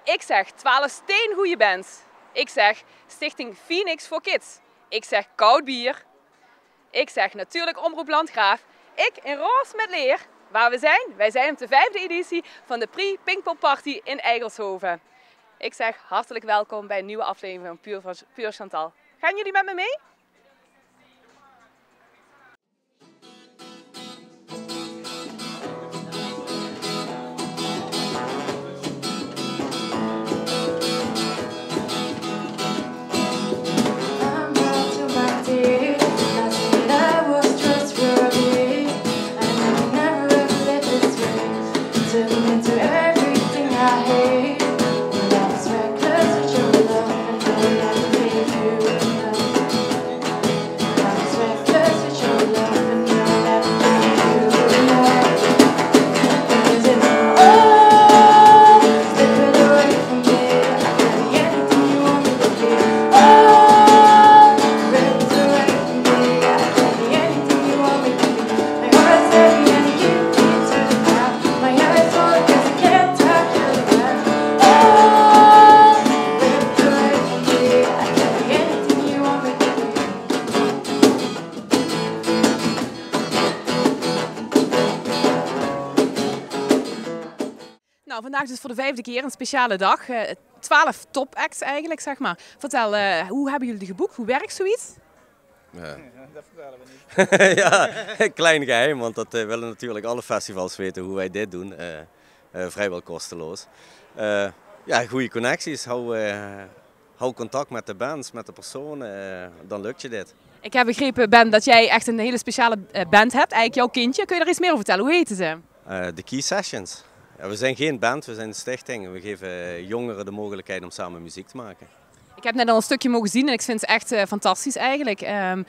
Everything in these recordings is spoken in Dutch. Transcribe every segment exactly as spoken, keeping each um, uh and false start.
Ik zeg twaalf steengoeie bands. Ik zeg Stichting Phoenix voor Kids. Ik zeg koud bier. Ik zeg natuurlijk Omroep Landgraaf. Ik in Roos met Leer. Waar we zijn? Wij zijn op de vijfde editie van de Prix Pinkpop Party in Eigelshoven. Ik zeg hartelijk welkom bij een nieuwe aflevering van Puur, Puur Chantal. Gaan jullie met me mee? Nou, vandaag dus voor de vijfde keer een speciale dag. Uh, twaalf topacts eigenlijk, zeg maar. Vertel, uh, hoe hebben jullie die geboekt? Hoe werkt zoiets? Ja. Ja, dat vertellen we niet. Ja, een klein geheim, want dat uh, willen natuurlijk alle festivals weten hoe wij dit doen. Uh, uh, vrijwel kosteloos. Uh, ja, goede connecties. Hou, uh, hou contact met de bands, met de personen. Uh, dan lukt je dit. Ik heb begrepen, Ben, dat jij echt een hele speciale band hebt. Eigenlijk jouw kindje. Kun je er iets meer over vertellen? Hoe heten ze? Uh, de Key Sessions. Ja, we zijn geen band, we zijn een stichting. We geven jongeren de mogelijkheid om samen muziek te maken. Ik heb net al een stukje mogen zien en ik vind het echt uh, fantastisch eigenlijk. Um,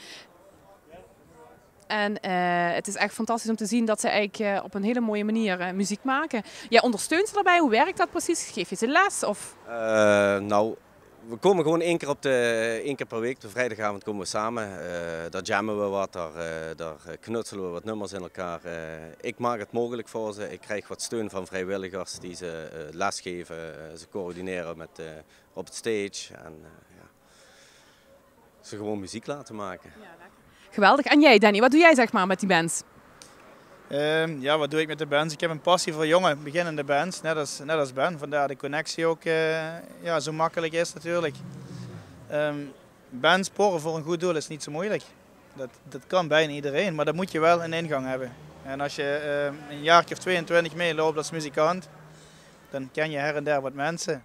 en uh, het is echt fantastisch om te zien dat ze eigenlijk uh, op een hele mooie manier uh, muziek maken. Jij ondersteunt ze daarbij, hoe werkt dat precies? Geef je ze les? Of? Uh, nou, we komen gewoon één keer, op de, één keer per week, op de vrijdagavond komen we samen. Uh, daar jammen we wat, daar, uh, daar knutselen we wat nummers in elkaar. Uh, ik maak het mogelijk voor ze. Ik krijg wat steun van vrijwilligers die ze uh, lesgeven. Uh, ze coördineren met, uh, op het stage. En uh, ja, ze gewoon muziek laten maken. Ja, geweldig. En jij, Danny, wat doe jij zeg maar met die bands? Uh, ja, wat doe ik met de bands? Ik heb een passie voor jonge, beginnende bands, net als, net als Ben. Vandaar de connectie ook uh, ja, zo makkelijk is natuurlijk. Um, bands sporen voor een goed doel is niet zo moeilijk. Dat, dat kan bijna iedereen, maar dan moet je wel een ingang hebben. En als je uh, een jaartje of tweeëntwintig meeloopt als muzikant, dan ken je her en der wat mensen.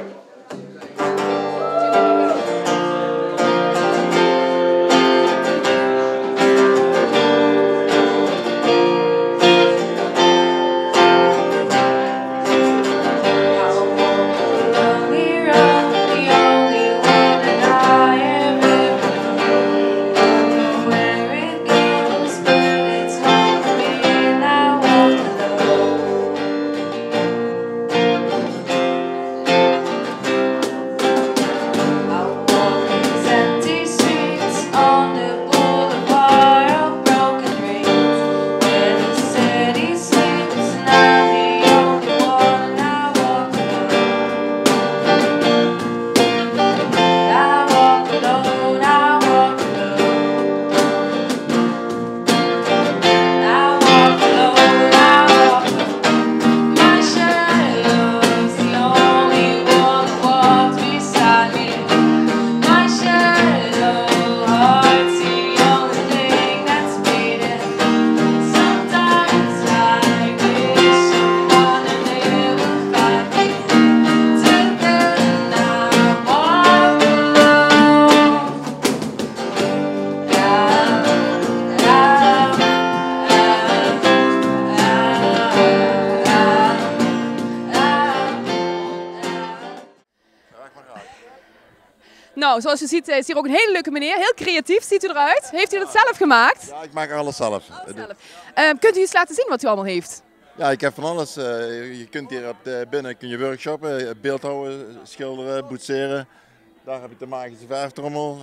Nou, zoals je ziet is hier ook een hele leuke meneer, heel creatief ziet u eruit. Heeft u dat zelf gemaakt? Ja, ik maak alles zelf. Alles zelf. Uh, kunt u eens laten zien wat u allemaal heeft? Ja, ik heb van alles. Uh, je kunt hier op de, binnen kun je workshoppen, beeldhouden, schilderen, boetseren. Daar heb ik de magische verftrommel.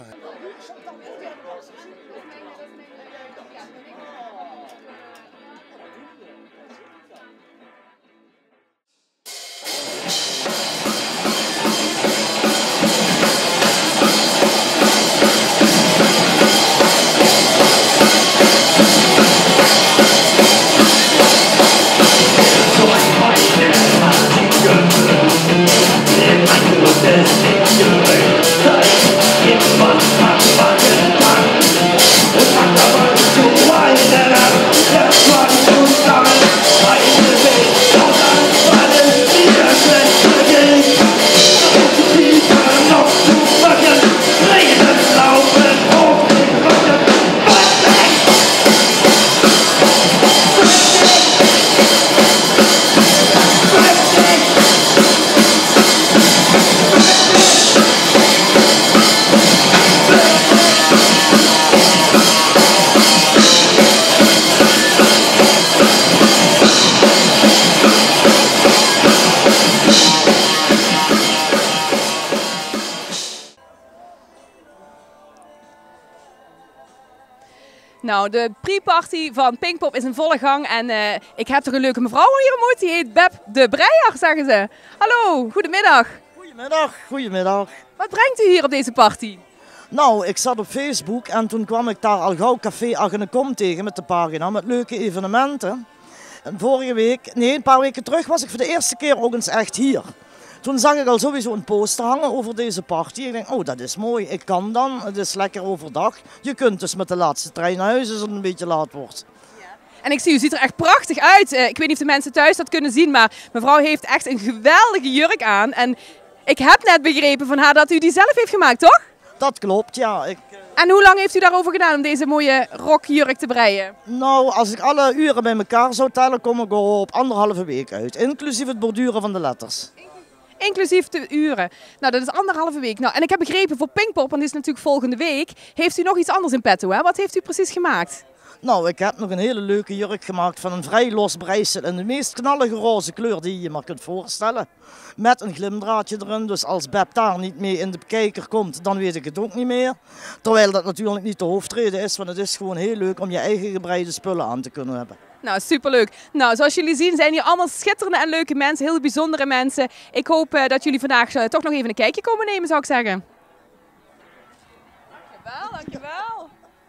Nou, de pre-party van Pinkpop is in volle gang en uh, ik heb toch een leuke mevrouw hier ontmoet, die heet Beb de Breijer, zeggen ze. Hallo, goedemiddag. Goedemiddag, goedemiddag. Wat brengt u hier op deze party? Nou, ik zat op Facebook en toen kwam ik daar al gauw Café Agnekom tegen met de pagina met leuke evenementen. En vorige week, nee, een paar weken terug was ik voor de eerste keer ook eens echt hier. Toen zag ik al sowieso een poster hangen over deze party. Ik denk, oh dat is mooi, ik kan dan, het is lekker overdag. Je kunt dus met de laatste trein naar huis als het een beetje laat wordt. En ik zie, u ziet er echt prachtig uit. Uh, ik weet niet of de mensen thuis dat kunnen zien, maar mevrouw heeft echt een geweldige jurk aan. En ik heb net begrepen van haar dat u die zelf heeft gemaakt, toch? Dat klopt, ja. Ik, uh... En hoe lang heeft u daarover gedaan om deze mooie rokjurk te breien? Nou, als ik alle uren bij elkaar zou tellen, kom ik er op anderhalve week uit. Inclusief het borduren van de letters. Inclusief de uren. Nou, dat is anderhalve week. Nou, en ik heb begrepen voor Pinkpop, want dit is natuurlijk volgende week, heeft u nog iets anders in petto, hè? Wat heeft u precies gemaakt? Nou, ik heb nog een hele leuke jurk gemaakt van een vrij los breisel in de meest knallige roze kleur die je je maar kunt voorstellen. Met een glimdraadje erin, dus als Beb daar niet mee in de kijker komt, dan weet ik het ook niet meer. Terwijl dat natuurlijk niet de hoofdreden is, want het is gewoon heel leuk om je eigen gebreide spullen aan te kunnen hebben. Nou, superleuk. Nou, zoals jullie zien zijn hier allemaal schitterende en leuke mensen, heel bijzondere mensen. Ik hoop uh, dat jullie vandaag uh, toch nog even een kijkje komen nemen, zou ik zeggen. Dankjewel, dankjewel.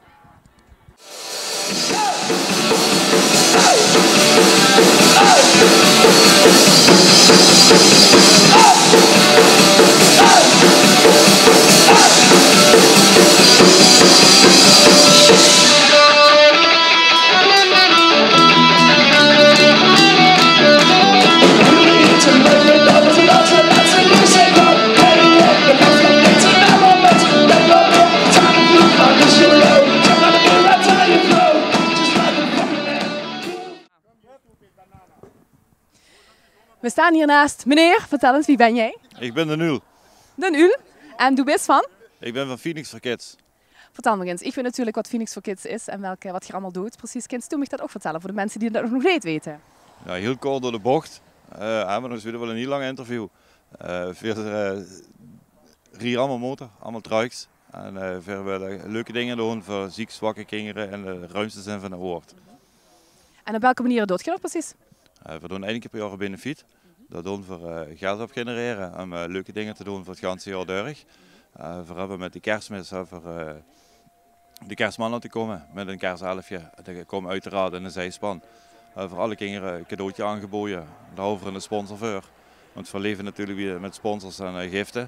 We staan hiernaast. Meneer, vertel eens, wie ben jij? Ik ben de Nul. De Nul. En du bist van? Ik ben van Phoenix for Kids. Vertel me eens, ik weet natuurlijk wat Phoenix for Kids is en welke, wat je allemaal doet. Precies, kunt u me dat ook vertellen voor de mensen die dat nog niet weten? Ja, heel kort door de bocht. Uh, maar dat is weer wel een heel lang interview. Uh, veel, uh, hier allemaal motor, allemaal trucks. En uh, veel willen leuke dingen doen voor ziek, zwakke kinderen in de ruimste zin van het woord. En op welke manier doet je dat precies? Uh, we doen één keer per jaar een benefiet. Dat doen we voor uh, geld op genereren om uh, leuke dingen te doen voor het ganse jaar door. Uh, we hebben met de kerstmis over uh, de kerstmannen te komen met een kerselfje. Die komen uiteraard in de zijspan. Uh, voor alle kinderen een cadeautje aangeboden. Daarover een sponsor voor. Want we leven natuurlijk weer met sponsors en uh, giften.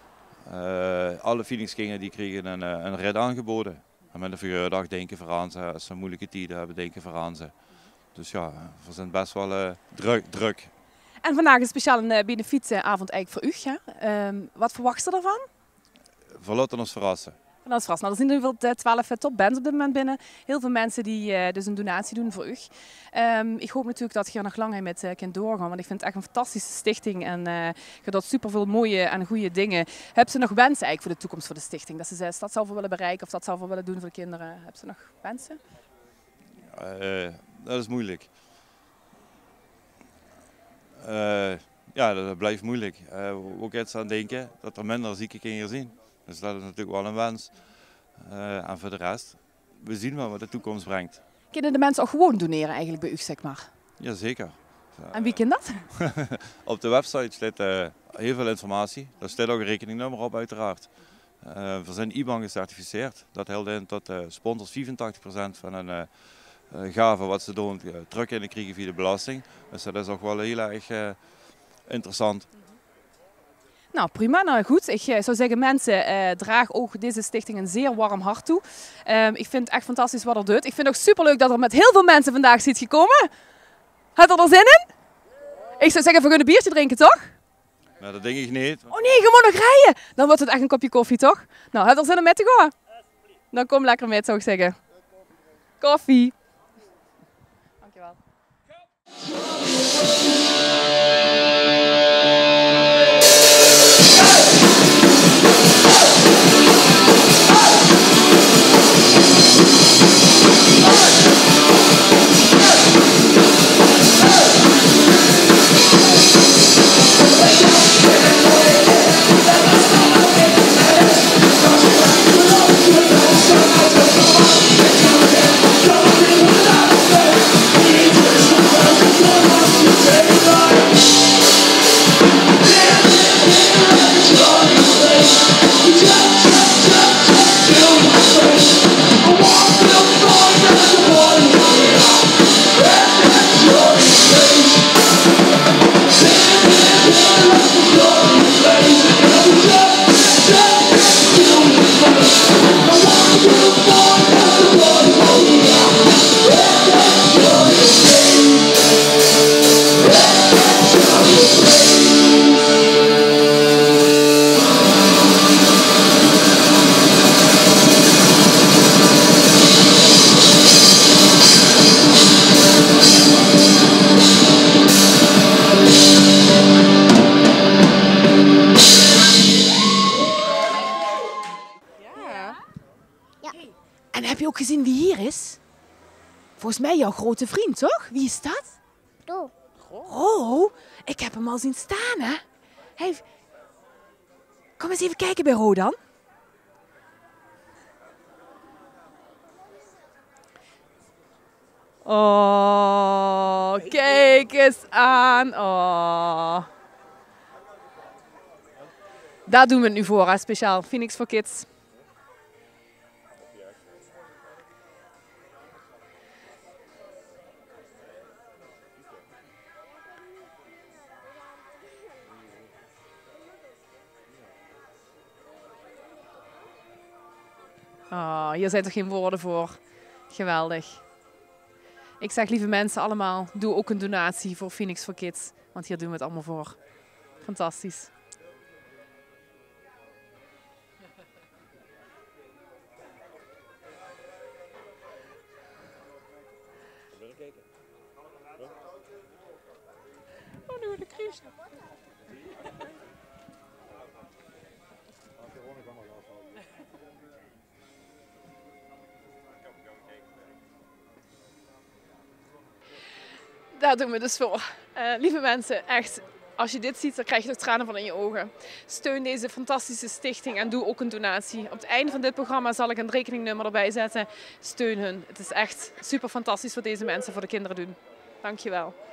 Uh, alle Phoenix-kinderen die kregen een, uh, een rit aangeboden. En met een verjaardag denken we aan ze. Als ze moeilijke tijden hebben, denken we aan ze. Dus ja, we zijn best wel uh, druk, druk. En vandaag is speciaal een uh, benefietavond eigenlijk voor u. Ja? Um, wat verwacht je ervan? We laten ons verrassen. Dat is vast. Nou, er zijn in ieder geval twaalf topbands op dit moment binnen. Heel veel mensen die uh, dus een donatie doen voor u. Um, ik hoop natuurlijk dat je er nog lang mee uh, kunt doorgaan. Want ik vind het echt een fantastische stichting. En uh, je doet superveel mooie en goede dingen. Heb ze nog wensen eigenlijk voor de toekomst voor de stichting? Dat ze de stad zelf willen bereiken of dat zelf willen doen voor de kinderen? Heb ze nog wensen? Uh, dat is moeilijk. Uh, ja, dat blijft moeilijk. Uh, ook iets aan denken dat er minder zieke kinderen zijn. Dus dat is natuurlijk wel een wens. Uh, en voor de rest, we zien wel wat de toekomst brengt. Kunnen de mensen ook gewoon doneren eigenlijk bij u, zeg maar? Jazeker. En wie kent dat? Op de website staat uh, heel veel informatie. Daar staat ook een rekeningnummer op uiteraard. Uh, we zijn I B A N gecertificeerd. Dat houdt in dat uh, sponsors vierentachtig procent van een uh, uh, gave wat ze doen uh, terug kunnen krijgen via de belasting. Dus dat is ook wel heel erg uh, interessant. Nou prima, nou goed. Ik zou zeggen mensen, eh, draag ook deze stichting een zeer warm hart toe. Um, ik vind het echt fantastisch wat er doet. Ik vind het ook superleuk dat er met heel veel mensen vandaag ziet gekomen. Heb je er zin in? Ik zou zeggen, we kunnen een biertje drinken, toch? Nou, dat denk ik niet. Oh nee, je moet nog rijden. Dan wordt het echt een kopje koffie, toch? Nou, heb je er zin om mee te gaan? Dan kom lekker mee, zou ik zeggen. Koffie. Dankjewel. We'll be right back. ook gezien wie hier is? Volgens mij jouw grote vriend, toch? Wie is dat? Doe. Oh, ik heb hem al zien staan, hè? Hij heeft... Kom eens even kijken bij Ro dan. Oh, kijk eens aan. Oh. Daar doen we het nu voor, hè? Speciaal. Phoenix for Kids. Oh, hier zijn toch geen woorden voor. Geweldig. Ik zeg, lieve mensen allemaal, doe ook een donatie voor Phoenix for Kids. Want hier doen we het allemaal voor. Fantastisch. Oh, nu de kriesje. Daar doen we dus voor. Uh, lieve mensen, echt, als je dit ziet, dan krijg je er tranen van in je ogen. Steun deze fantastische stichting en doe ook een donatie. Op het einde van dit programma zal ik een rekeningnummer erbij zetten. Steun hun. Het is echt super fantastisch wat deze mensen voor de kinderen doen. Dankjewel.